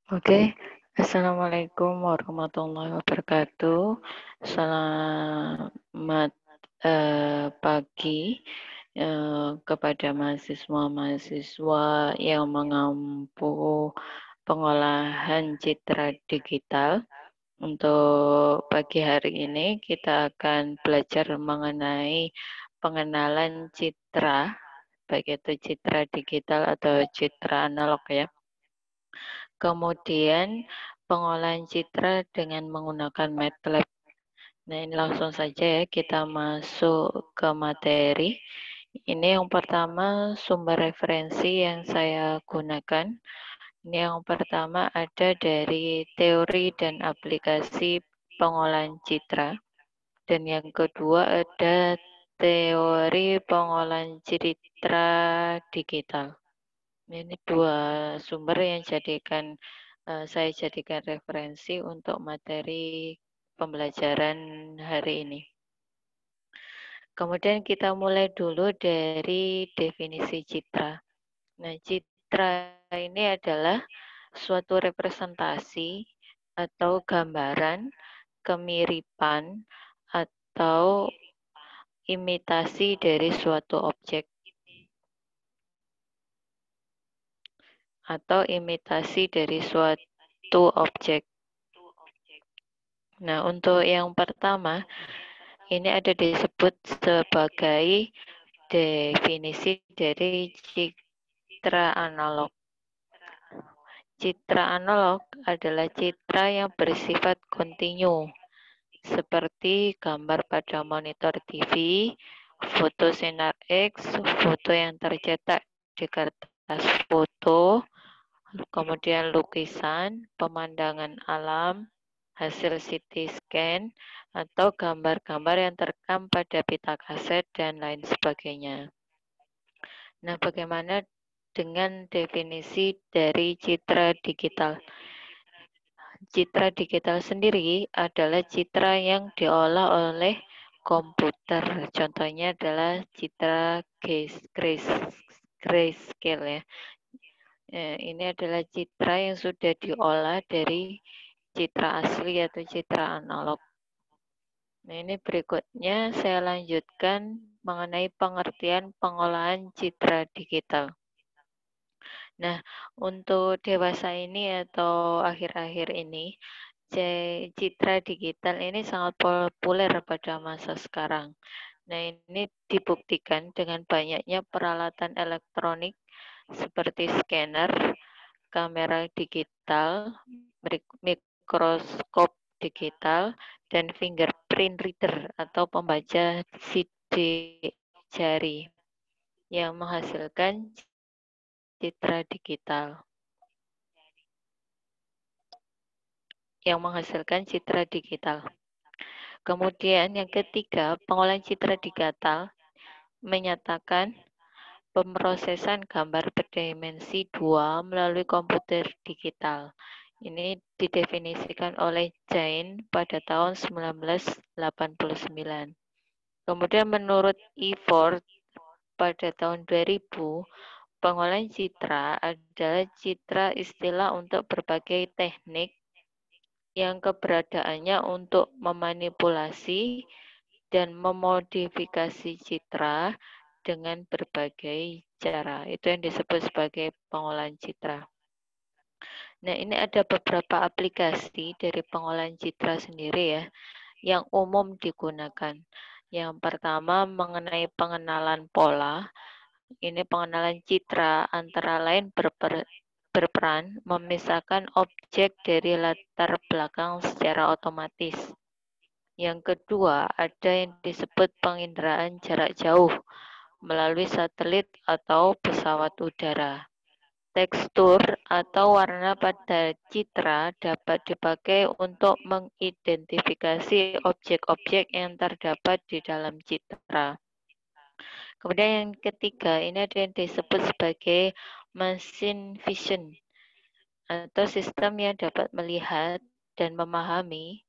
Oke, Assalamualaikum warahmatullahi wabarakatuh. Selamat pagi kepada mahasiswa-mahasiswa yang mengampu pengolahan citra digital. Untuk pagi hari ini kita akan belajar mengenai pengenalan citra, baik itu citra digital atau citra analog ya. Kemudian pengolahan citra dengan menggunakan MATLAB. Nah, ini langsung saja ya kita masuk ke materi. Ini yang pertama sumber referensi yang saya gunakan. Ini yang pertama ada dari teori dan aplikasi pengolahan citra. Dan yang kedua ada teori pengolahan citra digital. Ini dua sumber yang saya jadikan referensi untuk materi pembelajaran hari ini. Kemudian kita mulai dulu dari definisi citra. Nah, citra ini adalah suatu representasi atau gambaran, kemiripan, atau imitasi dari suatu objek. Atau imitasi dari suatu objek. Nah, untuk yang pertama, ini ada disebut sebagai definisi dari citra analog. Citra analog adalah citra yang bersifat kontinu, seperti gambar pada monitor TV, foto sinar X, foto yang tercetak di kertas foto, kemudian lukisan, pemandangan alam, hasil CT scan, atau gambar-gambar yang terekam pada pita kaset, dan lain sebagainya. Nah, bagaimana dengan definisi dari citra digital? Citra digital sendiri adalah citra yang diolah oleh komputer. Contohnya adalah citra grayscale ya. Ini adalah citra yang sudah diolah dari citra asli atau citra analog. Nah, ini berikutnya saya lanjutkan mengenai pengertian pengolahan citra digital. Nah, untuk dewasa ini atau akhir-akhir ini, citra digital ini sangat populer pada masa sekarang. Nah, ini dibuktikan dengan banyaknya peralatan elektronik seperti scanner, kamera digital, mikroskop digital, dan fingerprint reader atau pembaca sidik jari yang menghasilkan citra digital. Kemudian yang ketiga, pengolahan citra digital menyatakan pemrosesan gambar berdimensi 2 melalui komputer digital. Ini didefinisikan oleh Jain pada tahun 1989. Kemudian menurut Ford pada tahun 2000, pengolahan citra adalah citra istilah untuk berbagai teknik yang keberadaannya untuk memanipulasi dan memodifikasi citra dengan berbagai cara. Itu yang disebut sebagai pengolahan citra. Nah, ini ada beberapa aplikasi dari pengolahan citra sendiri ya, yang umum digunakan. Yang pertama mengenai pengenalan pola. Ini pengenalan citra antara lain berperan memisahkan objek dari latar belakang secara otomatis. Yang kedua, ada yang disebut penginderaan jarak jauh melalui satelit atau pesawat udara. Tekstur atau warna pada citra dapat dipakai untuk mengidentifikasi objek-objek yang terdapat di dalam citra. Kemudian yang ketiga, ini ada yang disebut sebagai machine vision atau sistem yang dapat melihat dan memahami.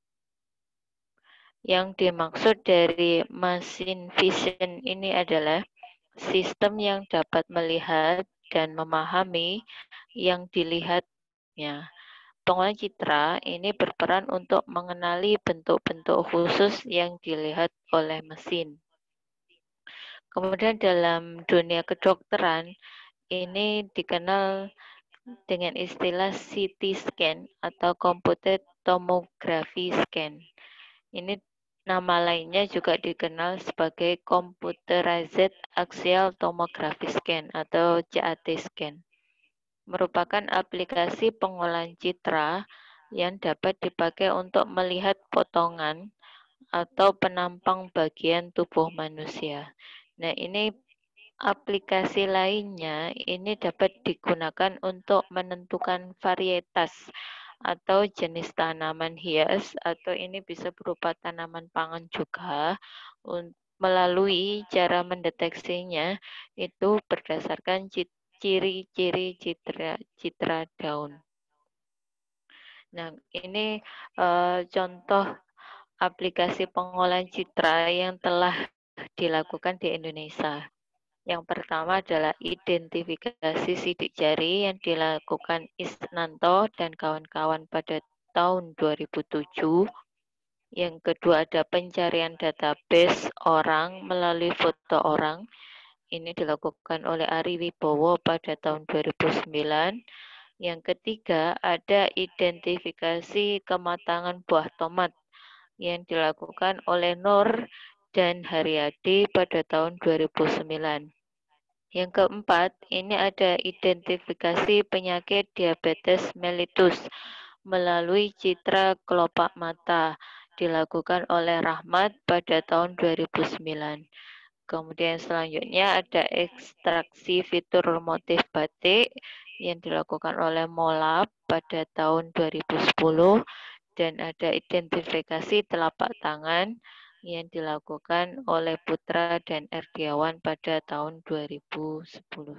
Yang dimaksud dari machine vision ini adalah sistem yang dapat melihat dan memahami yang dilihat Ya, pengolahan citra ini berperan untuk mengenali bentuk-bentuk khusus yang dilihat oleh mesin. Kemudian dalam dunia kedokteran, ini dikenal dengan istilah CT scan atau computed tomography scan. Ini nama lainnya juga dikenal sebagai computerized axial tomography scan atau CAT scan. Merupakan aplikasi pengolahan citra yang dapat dipakai untuk melihat potongan atau penampang bagian tubuh manusia. Nah, ini aplikasi lainnya ini dapat digunakan untuk menentukan varietas atau jenis tanaman hias atau ini bisa berupa tanaman pangan juga melalui cara mendeteksinya itu berdasarkan ciri-ciri citra daun. Nah, ini contoh aplikasi pengolahan citra yang telah dilakukan di Indonesia. Yang pertama adalah identifikasi sidik jari yang dilakukan Isnanto dan kawan-kawan pada tahun 2007. Yang kedua ada pencarian database orang melalui foto orang. Ini dilakukan oleh Ari Wibowo pada tahun 2009. Yang ketiga ada identifikasi kematangan buah tomat yang dilakukan oleh Nur dan Haryadi pada tahun 2009. Yang keempat, ini ada identifikasi penyakit diabetes mellitus melalui citra kelopak mata dilakukan oleh Rahmat pada tahun 2009. Kemudian selanjutnya ada ekstraksi fitur motif batik yang dilakukan oleh Molab pada tahun 2010 dan ada identifikasi telapak tangan yang dilakukan oleh Putra dan Erdiawan pada tahun 2010.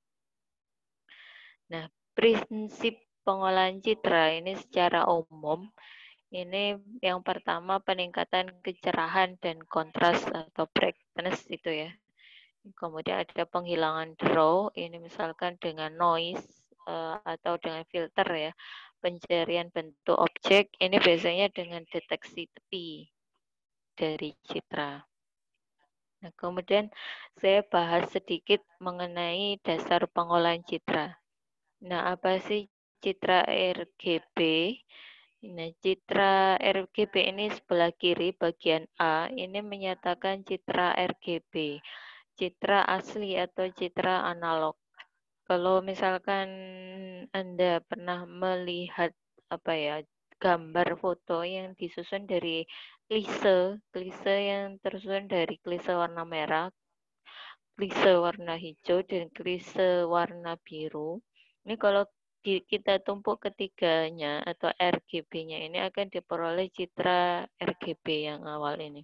Nah, prinsip pengolahan citra ini secara umum ini yang pertama peningkatan kecerahan dan kontras atau brightness itu ya. Kemudian ada penghilangan draw, ini misalkan dengan noise atau dengan filter ya. Pencarian bentuk objek, ini biasanya dengan deteksi tepi dari citra. Nah, kemudian saya bahas sedikit mengenai dasar pengolahan citra. Nah, apa sih citra RGB? Nah, citra RGB ini sebelah kiri bagian A, ini menyatakan citra RGB, citra asli atau citra analog. Kalau misalkan Anda pernah melihat apa ya, gambar foto yang disusun dari klise yang tersusun dari klise warna merah, klise warna hijau, dan klise warna biru. Ini kalau kita tumpuk ketiganya atau RGB-nya ini akan diperoleh citra RGB yang awal ini.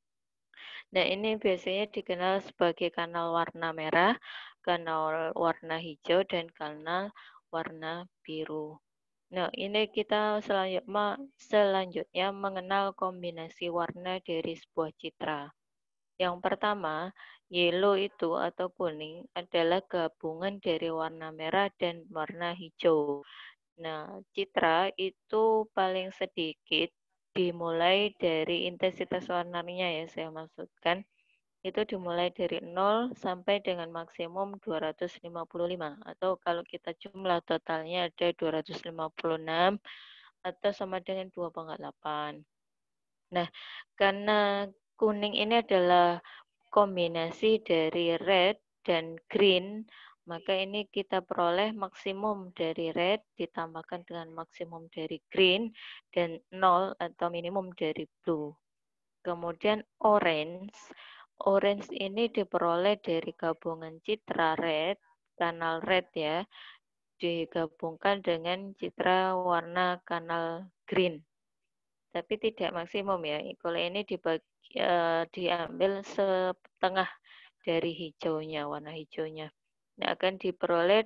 Nah, ini biasanya dikenal sebagai kanal warna merah, kanal warna hijau, dan kanal warna biru. Nah, ini kita selanjutnya mengenal kombinasi warna dari sebuah citra. Yang pertama, yellow itu atau kuning adalah gabungan dari warna merah dan warna hijau. Nah, citra itu paling sedikit dimulai dari intensitas warnanya ya, saya maksudkan. Itu dimulai dari 0 sampai dengan maksimum 255 atau kalau kita jumlah totalnya ada 256 atau sama dengan 2/8. Nah, karena kuning ini adalah kombinasi dari red dan green, maka ini kita peroleh maksimum dari red ditambahkan dengan maksimum dari green dan 0 atau minimum dari blue. Kemudian orange, orange ini diperoleh dari gabungan citra red, kanal red ya, digabungkan dengan citra warna kanal green. Tapi tidak maksimum ya. Kalau ini diambil setengah dari hijaunya, warna hijaunya. Nah, akan diperoleh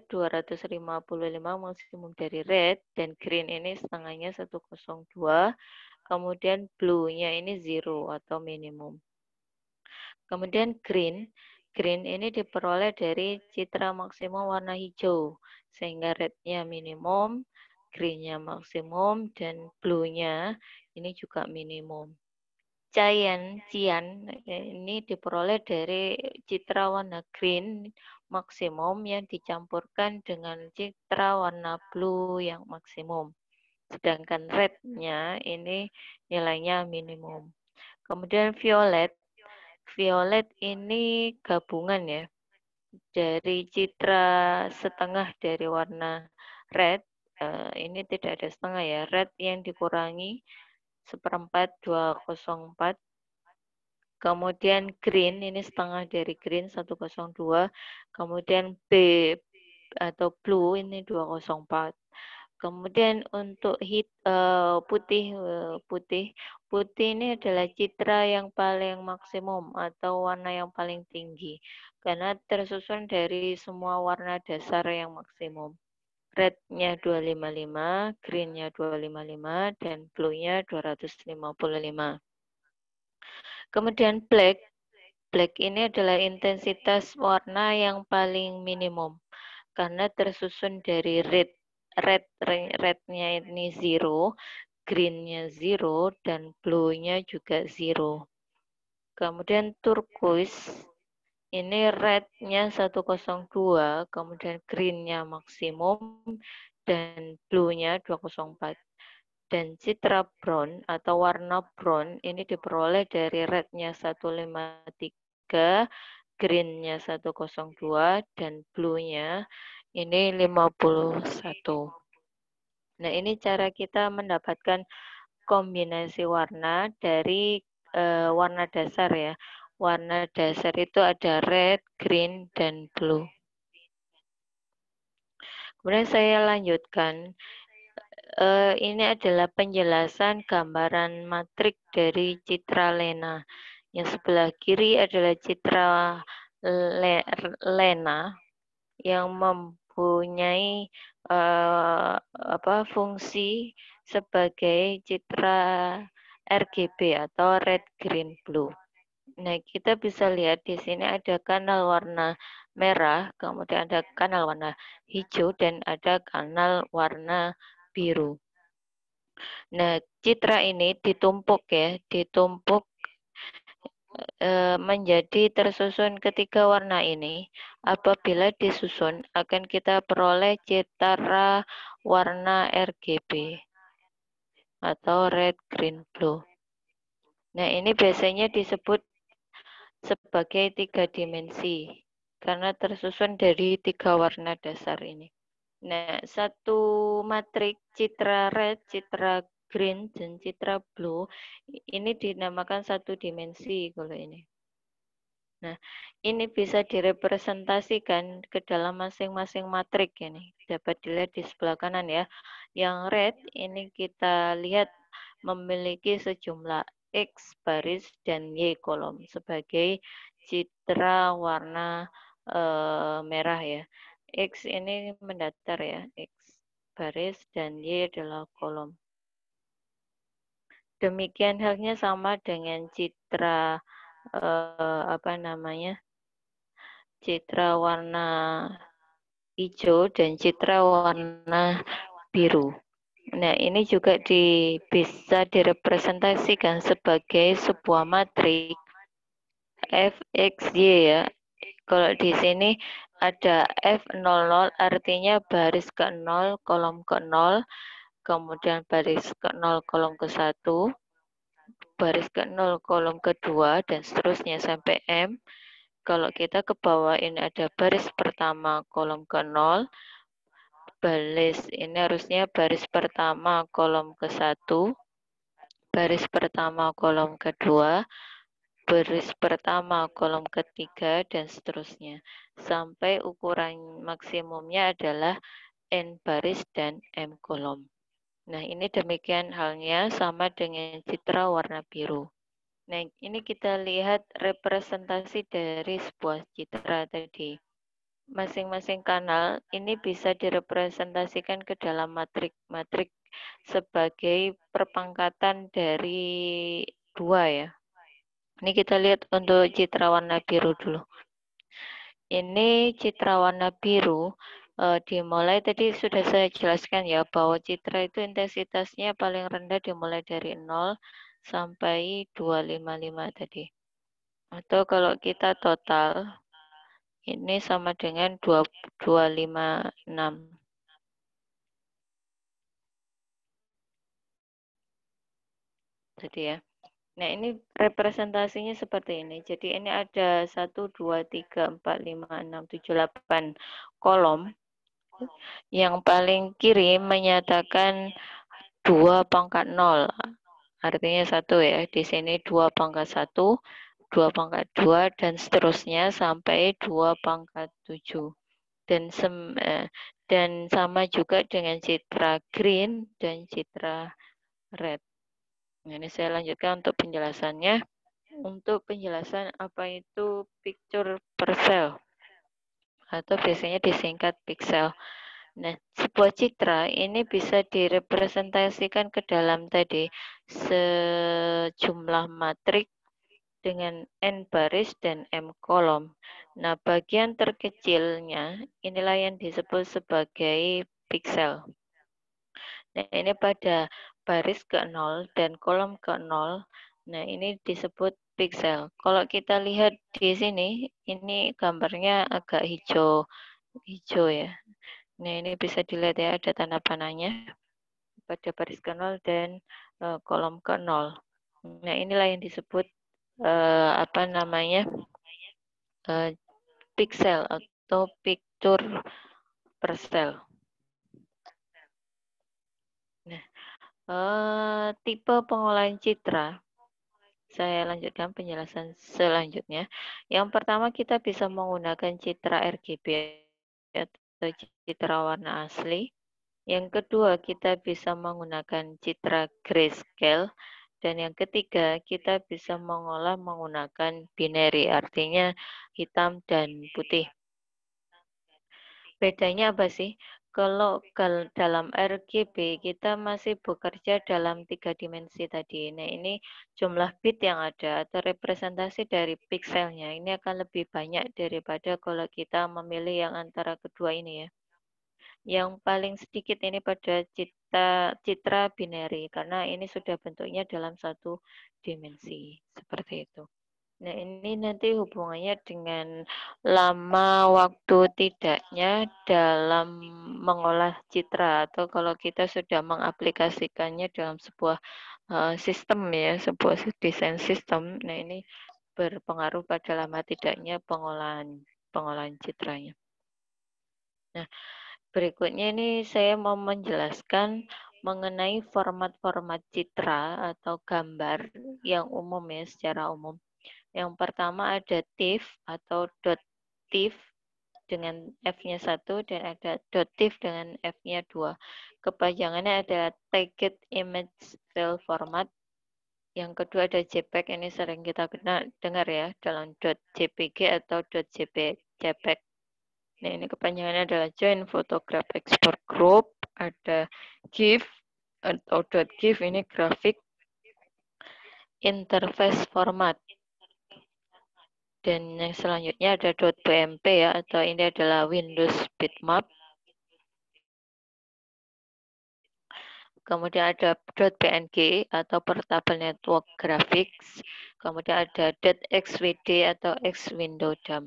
255 maksimum dari red dan green ini setengahnya 102. Kemudian blue-nya ini 0 atau minimum. Kemudian green, green ini diperoleh dari citra maksimum warna hijau, sehingga red-nya minimum, green-nya maksimum, dan blue-nya ini juga minimum. Cian ini diperoleh dari citra warna green maksimum yang dicampurkan dengan citra warna blue yang maksimum. Sedangkan red-nya ini nilainya minimum. Kemudian violet ini gabungan ya dari citra setengah dari warna red. Ini tidak ada setengah ya, red yang dikurangi 1/4 204. Kemudian green ini setengah dari green 102. Kemudian B atau blue ini 204. Kemudian untuk putih ini adalah citra yang paling maksimum atau warna yang paling tinggi karena tersusun dari semua warna dasar yang maksimum. Red-nya 255, green-nya 255, dan blue-nya 255. Kemudian black ini adalah intensitas warna yang paling minimum karena tersusun dari red-nya ini 0, green-nya 0, dan blue-nya juga 0. Kemudian turquoise ini red-nya 102, kemudian green-nya maksimum, dan blue-nya 204. Dan citra brown atau warna brown ini diperoleh dari red-nya 153, green-nya 102, dan blue-nya ini 51. Nah, ini cara kita mendapatkan kombinasi warna dari warna dasar ya. Warna dasar itu ada red, green, dan blue. Kemudian saya lanjutkan. Ini adalah penjelasan gambaran matrik dari citra Lena. Yang sebelah kiri adalah citra Lena yang mempunyai fungsi sebagai citra RGB atau red, green, blue. Nah, kita bisa lihat di sini ada kanal warna merah, kemudian ada kanal warna hijau, dan ada kanal warna biru. Nah, citra ini ditumpuk menjadi tersusun ketiga warna ini. Apabila disusun, akan kita peroleh citra warna RGB atau red, green, blue. Nah, ini biasanya disebut sebagai 3 dimensi karena tersusun dari 3 warna dasar ini. Nah, satu matrik citra red, citra green, dan citra blue ini dinamakan 1 dimensi kalau ini. Nah, ini bisa direpresentasikan ke dalam masing-masing matrik ini. Dapat dilihat di sebelah kanan ya. Yang red ini kita lihat memiliki sejumlah X baris dan Y kolom sebagai citra warna merah ya. X ini mendatar ya, X baris, dan Y adalah kolom. Demikian halnya sama dengan citra citra warna hijau dan citra warna biru. Nah, ini juga bisa direpresentasikan sebagai sebuah matrik FXY ya. Kalau di sini ada F00 artinya baris ke-0, kolom ke-0, kemudian baris ke-0, kolom ke-1, baris ke-0, kolom ke-2, dan seterusnya sampai M. Kalau kita ke bawah ini ada baris pertama, kolom ke-0, baris ini harusnya baris pertama, kolom ke-1, baris pertama, kolom ke-2, baris pertama, kolom ketiga, dan seterusnya. Sampai ukuran maksimumnya adalah N baris dan M kolom. Nah, ini demikian halnya sama dengan citra warna biru. Nah, ini kita lihat representasi dari sebuah citra tadi. Masing-masing kanal ini bisa direpresentasikan ke dalam matrik sebagai perpangkatan dari 2 ya. Ini kita lihat untuk citra warna biru dulu. Ini citra warna biru dimulai tadi sudah saya jelaskan ya bahwa citra itu intensitasnya paling rendah dimulai dari 0 sampai 255 tadi. Atau kalau kita total ini sama dengan 256 tadi ya. Nah, ini representasinya seperti ini. Jadi ini ada 1, 2, 3, 4, 5, 6, 7, 8 kolom. Yang paling kiri menyatakan 2 pangkat 0. Artinya 1 ya. Di sini 2 pangkat 1, 2 pangkat 2, dan seterusnya sampai 2 pangkat 7. Dan sama juga dengan citra green dan citra red. Nah, ini saya lanjutkan untuk penjelasannya. Untuk penjelasan apa itu picture per cell atau biasanya disingkat pixel. Nah, sebuah citra ini bisa direpresentasikan ke dalam tadi sejumlah matrik dengan n baris dan m kolom. Nah, bagian terkecilnya inilah yang disebut sebagai pixel. Nah, ini pada baris ke-0 dan kolom ke-0. Nah, ini disebut pixel. Kalau kita lihat di sini, ini gambarnya agak hijau ya. Nah, ini bisa dilihat ya, ada tanda panahnya pada baris ke-0 dan kolom ke-0. Nah, inilah yang disebut apa namanya? Pixel atau picture per cell. Nah, tipe pengolahan citra. Saya lanjutkan penjelasan selanjutnya. Yang pertama kita bisa menggunakan citra RGB atau citra warna asli. Yang kedua kita bisa menggunakan citra grayscale. Dan yang ketiga kita bisa mengolah menggunakan binary, artinya hitam dan putih. Bedanya apa sih? Kalau dalam RGB kita masih bekerja dalam 3 dimensi tadi. Nah, ini jumlah bit yang ada atau representasi dari pixelnya ini akan lebih banyak daripada kalau kita memilih yang antara kedua ini ya. Yang paling sedikit ini pada citra binary karena ini sudah bentuknya dalam satu dimensi seperti itu. Nah, ini nanti hubungannya dengan lama waktu tidaknya dalam mengolah citra atau kalau kita sudah mengaplikasikannya dalam sebuah sistem ya, sebuah desain sistem. Nah, ini berpengaruh pada lama tidaknya pengolahan citranya. Nah, berikutnya ini saya mau menjelaskan mengenai format-format citra atau gambar yang umum ya, secara umum. Yang pertama ada TIFF atau .TIFF dengan F-nya 1 dan ada .TIFF dengan F-nya 2. Kepanjangannya adalah Target Image File Format. Yang kedua ada JPEG, ini sering kita dengar ya dalam .jpg atau .jpeg. Nah, ini kepanjangannya adalah Joint Photograph Export Group. Ada GIF atau .GIF, ini Graphic Interface Format. Dan yang selanjutnya ada .bmp ya, atau ini adalah Windows Bitmap. Kemudian ada .png atau Portable Network Graphics. Kemudian ada .xvd atau X-Window Dump.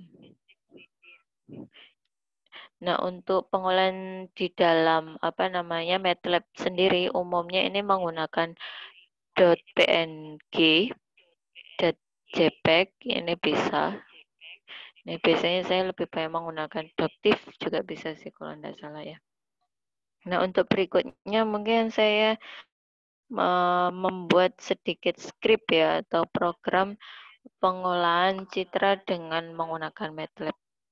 Nah, untuk pengolahan di dalam MATLAB sendiri umumnya ini menggunakan .png, .jpeg, ini bisa. Nah, biasanya saya lebih banyak menggunakan .tif juga bisa sih kalau tidak salah ya. Nah, untuk berikutnya mungkin saya membuat sedikit skrip ya atau program pengolahan citra dengan menggunakan MATLAB.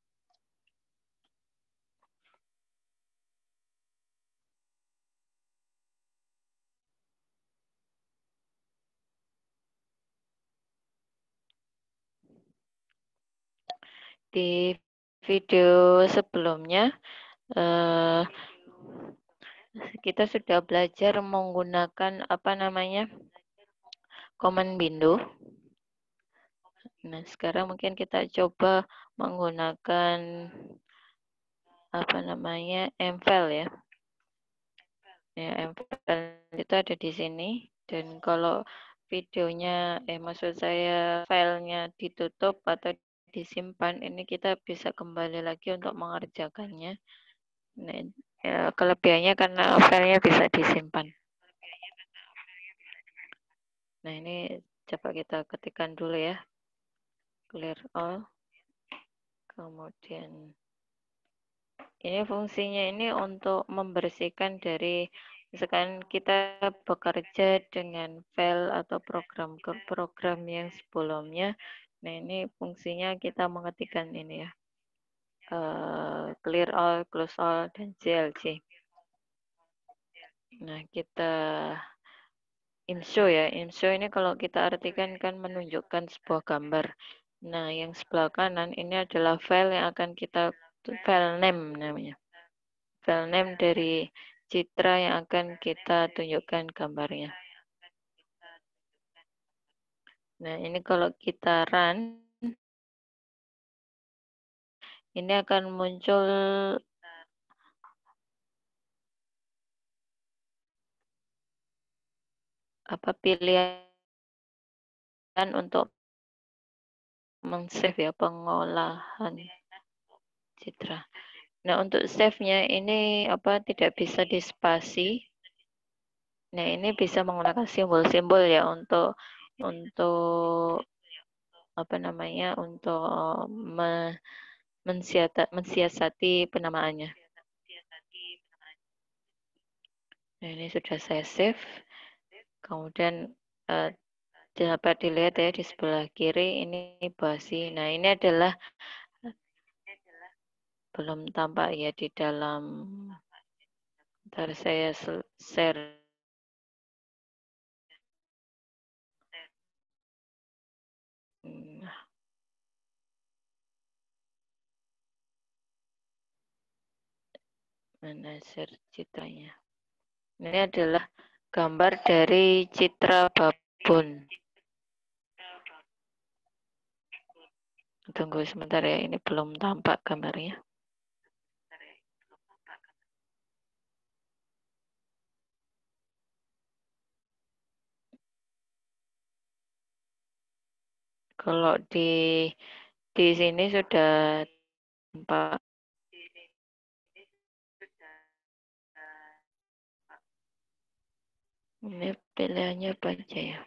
Di video sebelumnya kita sudah belajar menggunakan command window. Nah, sekarang mungkin kita coba menggunakan apa namanya, MFile ya. Ya, MFile itu ada di sini. Dan kalau videonya, maksud saya filenya ditutup atau disimpan, ini kita bisa kembali lagi untuk mengerjakannya. Nah, ya, kelebihannya karena filenya bisa disimpan. Nah, ini coba kita ketikkan dulu ya. Clear all. Kemudian ini fungsinya ini untuk membersihkan dari, misalkan kita bekerja dengan file atau program yang sebelumnya. Nah, ini fungsinya kita mengetikkan ini ya. Clear all, close all, dan CLC. Nah, kita inshow ya. Inshow ini kalau kita artikan kan menunjukkan sebuah gambar. Nah, yang sebelah kanan ini adalah file yang akan kita, file name namanya. File name dari citra yang akan kita tunjukkan gambarnya. Nah, ini kalau kita run, ini akan muncul apa pilihan untuk men-save ya, pengolahan citra. Nah, untuk save-nya ini apa tidak bisa dispasi. Nah, ini bisa menggunakan simbol-simbol ya untuk apa namanya, untuk mensiasati penamaannya. Nah, ini sudah saya save. Kemudian dapat dilihat ya di sebelah kiri ini basi. Nah, ini adalah belum tampak ya di dalam. Ntar saya share. Mana share citranya? Ini adalah gambar dari citra babon. Tunggu sebentar ya, ini belum tampak gambarnya. Kalau di sini sudah tampak. Ini pilihannya apa aja ya?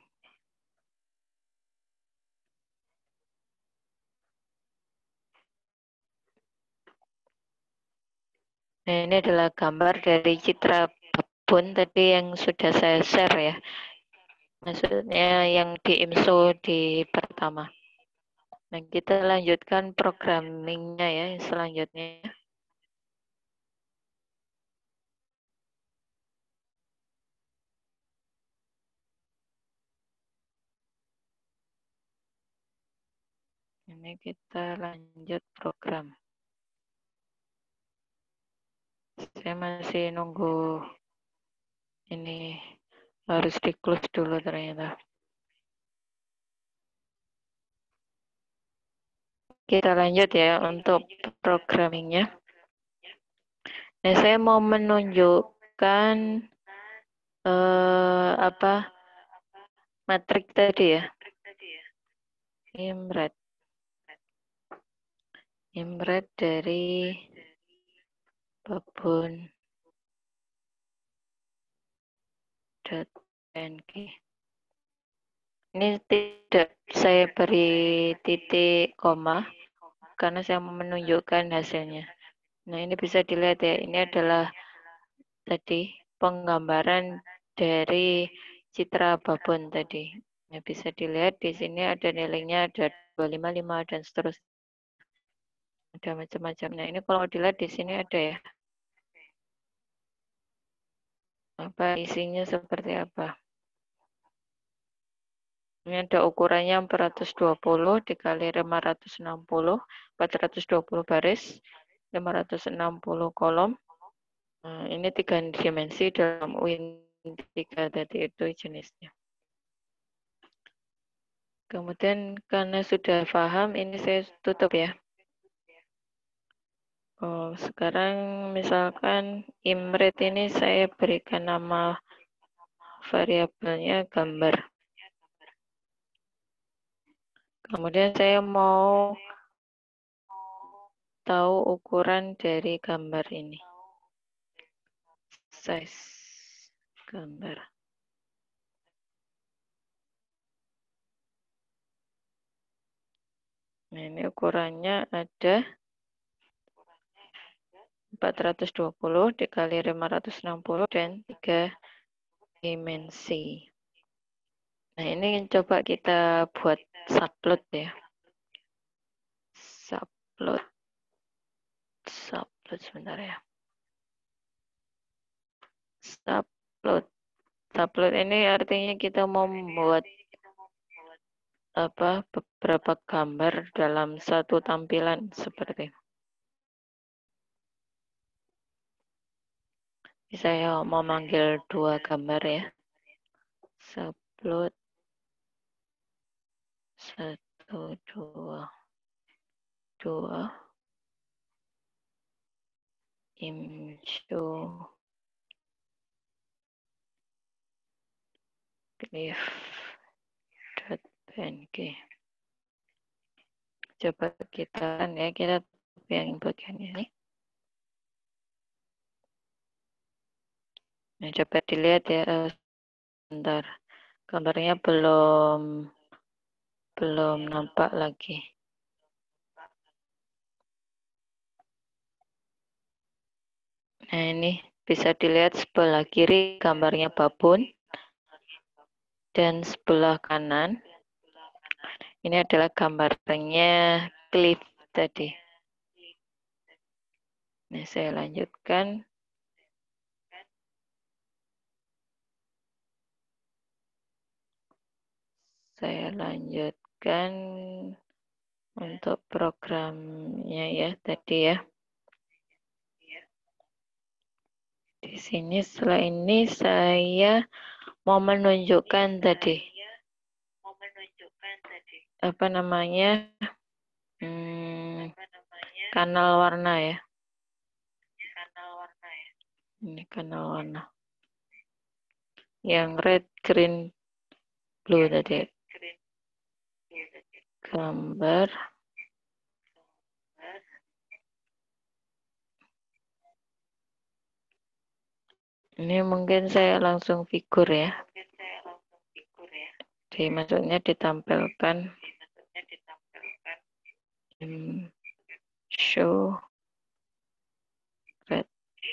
Nah, ini adalah gambar dari citra babon tadi yang sudah saya share ya. Maksudnya yang di IMSO di pertama. Nah, kita lanjutkan programmingnya ya selanjutnya. Ini kita lanjut program. Saya masih nunggu ini, harus di close dulu ternyata. Kita lanjut ya untuk programmingnya. Nah, saya mau menunjukkan apa matrik tadi ya. Imret dari babon.png. Ini tidak saya beri titik koma karena saya mau menunjukkan hasilnya. Nah, ini bisa dilihat ya, ini adalah tadi penggambaran dari citra babon tadi. Nah, bisa dilihat di sini ada nilainya, ada 255 dan seterusnya. Ada macam-macam. Nah, ini kalau dilihat di sini ada ya. Apa isinya seperti apa? Ini ada ukurannya 420 dikali 560, 420 baris, 560 kolom. Nah, ini 3 dimensi dalam Win3 tadi itu jenisnya. Kemudian karena sudah paham, ini saya tutup ya. Oh, sekarang misalkan Imret ini saya berikan nama variabelnya gambar. Kemudian saya mau tahu ukuran dari gambar ini. Size gambar. Nah, ini ukurannya ada 420 dikali 560 dan 3 dimensi. Nah, ini coba kita buat subplot ya. Subplot. Subplot sebentar ya. Subplot. Subplot ini artinya kita mau membuat beberapa gambar dalam satu tampilan seperti ini. Saya mau manggil dua gambar ya. Subplot 1, 2, 2 imshow cliff.png. Coba kita ya, kita yang bagian ini. Nah, coba dilihat ya, sebentar. Gambarnya belum nampak lagi. Nah, ini bisa dilihat sebelah kiri gambarnya babon dan sebelah kanan ini adalah gambarnya cliff tadi. Nah, saya lanjutkan. Saya lanjutkan untuk programnya ya tadi ya. Di sini setelah ini saya mau menunjukkan tadi apa namanya kanal warna ya. Ini kanal warna. Yang red, green, blue tadi. Gambar. Ini mungkin saya langsung figur ya. Jadi maksudnya ditampilkan show red.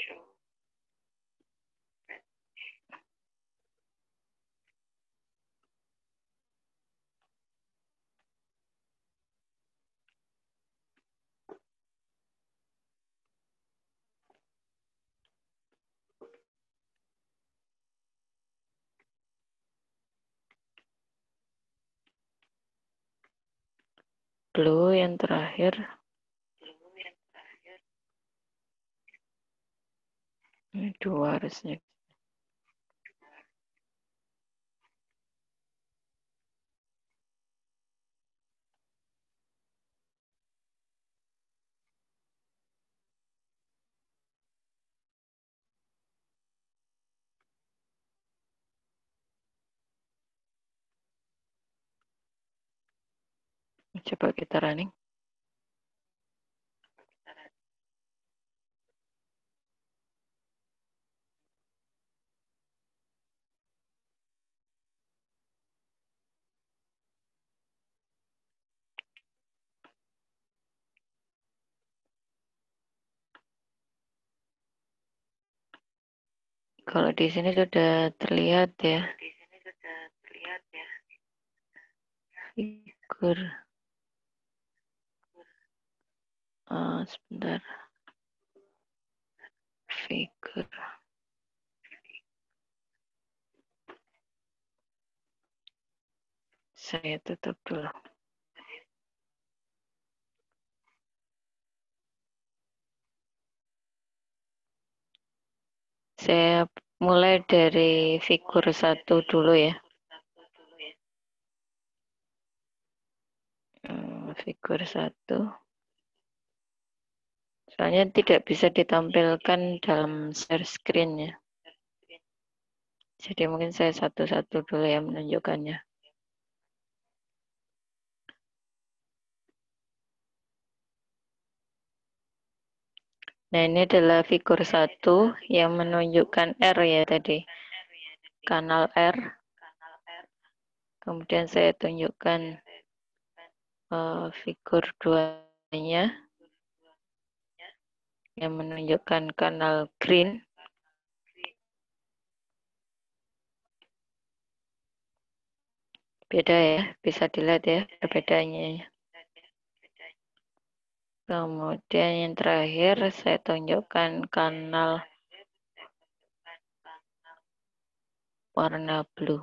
Blue yang terakhir. Ini 2 harusnya. Coba kita running. Kalau di sini sudah terlihat ya. Figur. Sebentar. Figur. Saya tutup dulu. Saya mulai dari figur 1 dulu ya. Figur 1. Soalnya tidak bisa ditampilkan dalam share screen ya. Jadi mungkin saya satu-satu dulu ya menunjukkannya. Nah, ini adalah figur 1 yang menunjukkan R ya tadi. Kanal R. Kemudian saya tunjukkan figur 2-nya yang menunjukkan kanal green. Beda ya, bisa dilihat ya perbedaannya. Kemudian yang terakhir saya tunjukkan kanal warna blue.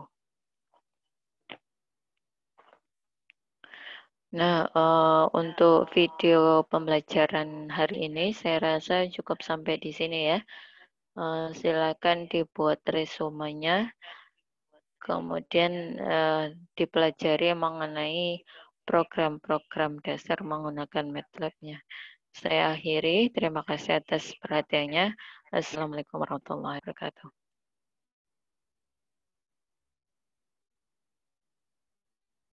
Nah, untuk video pembelajaran hari ini saya rasa cukup sampai di sini ya. Silakan dibuat resumenya, kemudian dipelajari mengenai program-program dasar menggunakan MATLAB-nya. Saya akhiri, terima kasih atas perhatiannya. Assalamualaikum warahmatullahi wabarakatuh.